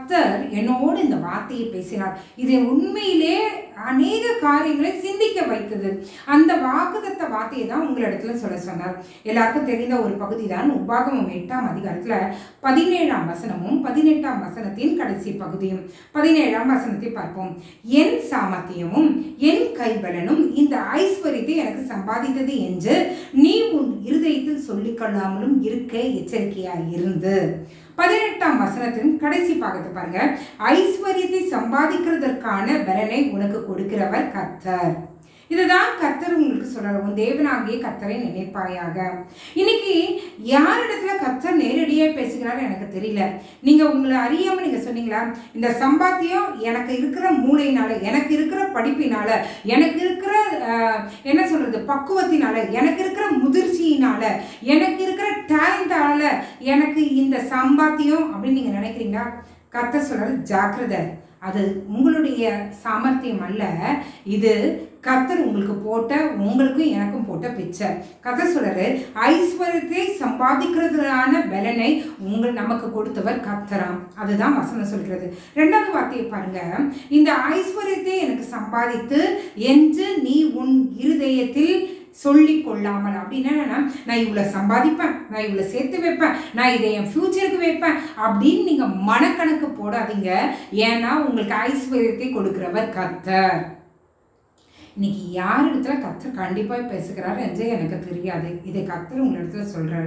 கர்த்தர் என்னோடு இந்த வார்த்தையை பேசினார். இது உண்மையிலே அநேக காரியங்களை சிந்திக்க வைத்தது. அந்த வாக்குத்தத்த வார்த்தையை தான் உங்களிடத்துல சொல்ல சொன்னார். எல்லாருக்கும் தெரிந்த ஒரு பகுதி தான் உபாகமம் 8ஆம் அதிகாரத்துல 17ஆம் வசனமும் 18ஆம் வசனத்தின் கடைசி பகுதியும். 17ஆம் வசனத்தை பார்ப்போம். என் சாமர்த்தியமும் என் கைபலனும் இந்த ஐஸ்வர்யத்தை எனக்கு சம்பாதித்தது என்று நீ உன் இருதயத்தில் சொல்லிக் கொள்ளாமலும் இருக்க எச்சரிக்கையாய் இருந்து. 18ஆம் வசனத்தின் கடைசி பாகத்தை பாருங்க. ஐஸ்வர்யத்தை சம்பாதிக்கிறதற்கான பலனை உனக்கு கொடுக்கிறவர் கர்த்தர். இதுதான் கர்த்தர் உங்களுக்கு சொல்றாரு. உன் தேவனாகிய கர்த்தரை நினைப்பாயாக. இன்னைக்கு யாரிடத்துல கர்த்தர் நேரடியா பேசுகிறாரு எனக்கு தெரியல. நீங்க உங்களை அறியாம நீங்க சொன்னீங்களா, இந்த சம்பாத்தியம் எனக்கு இருக்கிற மூளையினால, எனக்கு இருக்கிற படிப்பினால, எனக்கு இருக்கிற என்ன சொல்றது பக்குவத்தினால, எனக்கு இருக்கிற முதிர்ச்சியினால, எனக்கு இருக்கிற டேலண்டால எனக்கு இந்த சம்பாத்தியம் அப்படின்னு நீங்க நினைக்கிறீங்களா? கர்த்தர் சொல்றாரு, ஜாக்கிரதை. அது உங்களுடைய சாமர்த்தியம் அல்ல, இது கர்த்தர் உங்களுக்கு போட்ட, உங்களுக்கும் எனக்கும் போட்ட பிச்சை. கர்த்தர் சொல்றாரு, ஐஸ்வர்யத்தை சம்பாதிக்கிறதுக்கான பலனை நமக்கு கொடுத்தவர் கர்த்தராம். அதுதான் வசனம் சொல்கிறது. 2வது வார்த்தையை பாருங்க. இந்த ஐஸ்வர்யத்தை எனக்கு சம்பாதித்து என்று நீ உன் இருதயத்தில் சொல்லி கொள்ளாமல். அப்படின்னா நான் இவ்வளோ சம்பாதிப்பேன், நான் இவ்வளோ சேர்த்து வைப்பேன், நான் இதை என் ஃபியூச்சருக்கு வைப்பேன் அப்படின்னு நீங்க மனக்கணக்கு போடாதீங்க. ஏன்னா உங்களுக்கு ஐஸ்வர்யத்தை கொடுக்கிறவர் கர்த்தர். இன்னைக்கு யார் இடத்துல கர்த்தர் கண்டிப்பாக பேசுகிறாரு என்று எனக்கு தெரியாது. இதை கர்த்தர் உங்க இடத்துல சொல்றாரு.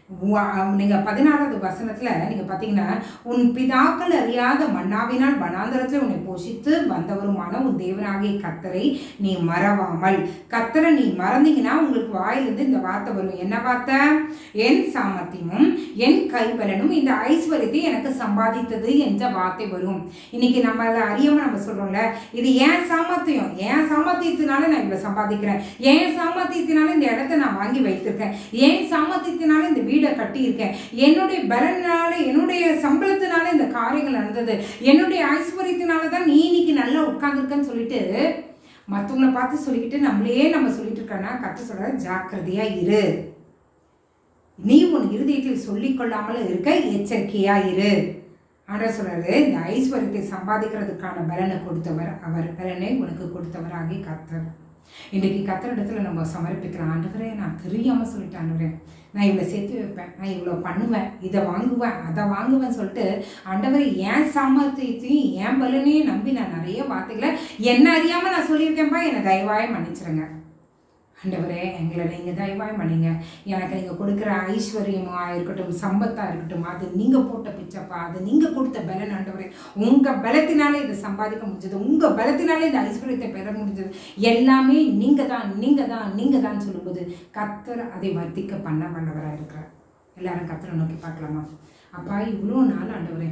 நீங்க 16வது வசனத்துல நீங்க பாத்தீங்கன்னா, உன் பிதாக்கள் அறியாத மன்னாவினால் வனாந்தரத்துல உன்னை போஷித்து வந்தவருமான உன் தேவனாகிய கர்த்தரை நீ மறவாமல். கர்த்தரை நீ மறந்தீங்கன்னா உங்களுக்கு வாயிலிருந்து இந்த வார்த்தை வரும். என்ன வார்த்தை? என் சாமர்த்தியமும் என் கைபலனும் இந்த ஐஸ்வர்யத்தை எனக்கு சம்பாதித்தது என்ற வார்த்தை வரும். இன்னைக்கு நம்ம அறியாம நம்ம சொல்றோம்ல, இது என் சாமர்த்தியம், என் சாமர்த்தியத்தினால நான் இவ்வளவு சம்பாதிக்கிறேன், என் சாமர்த்தியத்தினால இந்த இடத்தை நான் வாங்கி வைத்திருக்கேன், என் சாமர்த்தியத்தினால இந்த வீடை கட்டி இருக்கேன், என்னுடைய பலனால என்னுடைய சம்பளத்தினால இந்த காரியங்கள் நடந்தது, என்னுடைய ஐஸ்வர்யத்தினால தான் நீ இன்னைக்கு நல்லா உட்கார்ந்துருக்கன்னு சொல்லிட்டு மற்றவங்களை பார்த்து சொல்லிக்கிட்டு நம்ம சொல்லிட்டு இருக்கோன்னா, கர்த்தர் சொல்றாரு, ஜாக்கிரதையா இரு. நீ உன் இருதயத்தில் சொல்லிக் கொள்ளாமல் இருக்க எச்சரிக்கையா இரு. ஆண்டவர் சொல்றாரு, இந்த ஐஸ்வர்யத்தை சம்பாதிக்கிறதுக்கான பலனை கொடுத்தவர் அவர், பலனை உனக்கு கொடுத்தவராகி கர்த்தர். இன்றைக்கு கர்த்தர் இடத்துல நம்ம சமர்ப்பிக்கிறோம். ஆண்டவரே, நான் தெரியாம சொல்லிட்டேன், ஆண்டவரே நான் இவ்வளோ சேர்த்து வைப்பேன், நான் இவ்வளோ பண்ணுவேன், இதை வாங்குவேன், அதை வாங்குவேன் சொல்லிட்டு ஆண்டவரே என் சாமர்த்தியத்தையும் என் பலனையும் நம்பி நான் நிறைய வார்த்தைகளை என்ன அறியாமல் நான் சொல்லியிருக்கேன்ப்பா, என்னை தயவாய் மன்னிச்சிருங்க. ஆண்டவரே, எங்களை நீங்கள் தயவாய் பண்ணிங்க. எனக்கு நீங்கள் கொடுக்குற ஐஸ்வர்யமாக இருக்கட்டும், சம்பத்தாக இருக்கட்டும், அது நீங்கள் போட்ட பிச்சப்பா, அது நீங்கள் கொடுத்த பலன். ஆண்டவரே, உங்கள் பலத்தினாலே இதை சம்பாதிக்க முடிஞ்சது, உங்கள் பலத்தினாலே இந்த ஐஸ்வர்யத்தை பெற முடிஞ்சது, எல்லாமே நீங்கள் தான் நீங்கள் தான் நீங்கள் தான் சொல்லும்போது கர்த்தர் அதை வர்த்திக்க பண்ண வல்லவராக இருக்கிறார். எல்லாரும் கர்த்தரை நோக்கி பார்க்கலாமா? அப்பா, இவ்வளோ நாள் ஆண்டவரே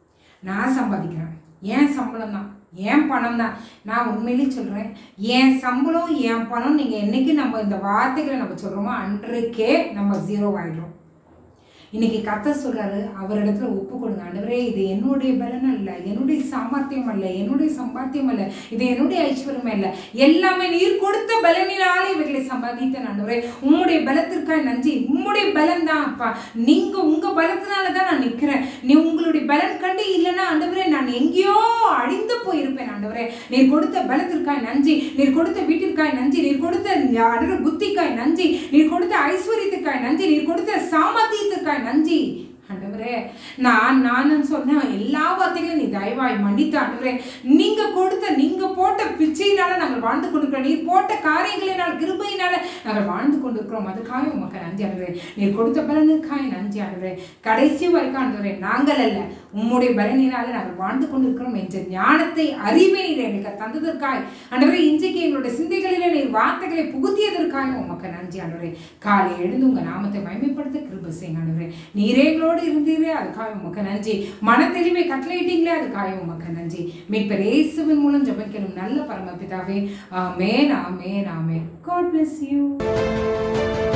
நான் சம்பாதிக்கிறேன், ஏன் சம்பளம் தான், ஏன் பணம் தான். நான் உண்மையிலேயே சொல்கிறேன், என் சம்பளம் என் பணம் நீங்கள் என்றைக்கு நம்ம இந்த வார்த்தைகளை நம்ம சொல்கிறோமோ அன்றைக்கே நம்ம 0 ஆகிடுறோம். இன்னைக்கு கர்த்தர் சொல்றாரு, அவரிடத்துல ஒப்பு கொடுங்க. ஆண்டவரே, இது என்னுடைய பலன் அல்ல, என்னுடைய சாமர்த்தியம் அல்ல, என்னுடைய சம்பாத்தியம் அல்ல, இது என்னுடைய ஐஸ்வர்யம் அல்ல, எல்லாமே நீர் கொடுத்த பலனினாலே இவர்களை சம்பாதித்தேன். ஆண்டவரே, உம்முடைய பலத்திற்காக நன்றி. உம்முடைய பலன் தான் அப்பா, நீங்க உங்க பலத்தினால தான் நான் நிற்கிறேன். நீ உங்களுடைய பலன் கண்டு இல்லைன்னா ஆண்டவரே நான் எங்கேயோ அழிந்து போயிருப்பேன். ஆண்டவரே, நீர் கொடுத்த பலத்திற்காக நன்றி, நீர் கொடுத்த வீட்டிற்காக நன்றி, நீர் கொடுத்த புத்திக்காய் நன்றி, நீர் கொடுத்த ஐஸ்வர்யத்துக்காய் நன்றி, நீர் கொடுத்த சாமர்த்தியத்துக்காய் நன்றி. ஆண்டவரே, நான் சொன்ன எல்லா வார்த்தைகளையும் நீ தயவாய் மன்னித்து ஆண்டவரே, நீங்க கொடுத்த நீங்க போட்ட பிச்சையினால நாங்கள் வாழ்ந்து கொண்டிருக்கிறோம், நீர் போட்ட காரியங்களினால் கிருபையினால நாங்கள் வாழ்ந்து கொண்டிருக்கிறோம். அதுக்காக உமக்கு நன்றி ஆண்டவரே. நீர் கொடுத்த பலனுக்காக நன்றி ஆண்டவரே. கடைசி வரைக்கும் ஆண்டவரே, நாங்கள் அல்ல உம்முடைய பலனினால நாங்கள் வாழ்ந்து கொண்டிருக்கிறோம் என்ற ஞானத்தை அறிவை நீர் எங்களுக்கு தந்ததற்காய் ஆண்டவரே, இன்றைக்கு எங்களுடைய சிந்தைகளிலே நீர் வார்த்தைகளை புகுத்தியதற்காக உமக்கு நன்றி ஆண்டவரே. காலை எழுந்து உங்க நாமத்தை மகிமைப்படுத்த கிருபை செய்யுங்க ஆண்டவரே. நீரே எங்களோடு இருந்தீரே, அதுக்காக உமக்கு நன்றி. மன தெளிவை கட்டளையிட்டீங்களே, அதுக்காக உமக்கு நன்றி. மீட்பர் இயேசுவின் மூலம் ஜெபிக்கிறோம் நல்ல பரமபிதாவே. ஆமென், ஆமென், ஆமென். God bless you.